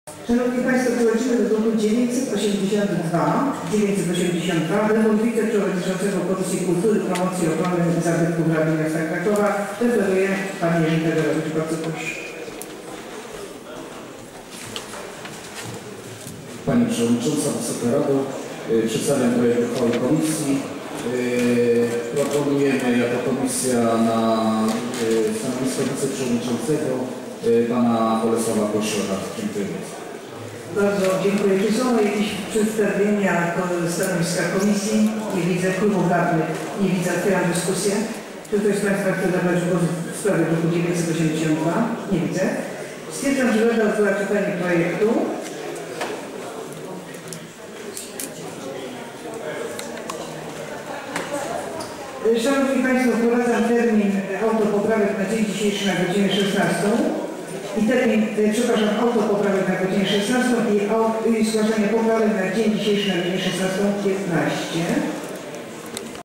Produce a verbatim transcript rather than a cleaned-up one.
Szanowni Państwo, przechodzimy do druku dziewięćset osiemdziesiąt dwa. dziewięćset osiemdziesiąt dwa. Wybór wiceprzewodniczącego Komisji Kultury, Promocji i Ochrony Zabytków Rady Miasta Krakowa referuje Pan Jerzy Federowicz. Bardzo proszę. Pani Przewodnicząca, Wysoka Rado, przedstawiam projekt uchwały Komisji. Proponujemy jako Komisja na stanowisko wiceprzewodniczącego Pana Bolesława Koszora. Dziękuję bardzo. Bardzo dziękuję. Czy są jakieś przedstawienia stanowiska Komisji? Nie widzę klubów radnych, nie widzę. Otwieram dyskusję. Czy ktoś z Państwa chce zabrać głos w sprawie druku dziewięćset osiemdziesiąt dwa? Nie widzę. Stwierdzam, że Rada odbyła czytanie projektu. Szanowni Państwo, wprowadzam termin autopoprawek na dzień dzisiejszy na godzinę szesnastą i termin, przepraszam, autopoprawek na godzinę szesnastą i, i zgłaszanie poprawek na dzień dzisiejszy na godzinę szesnastą piętnaście.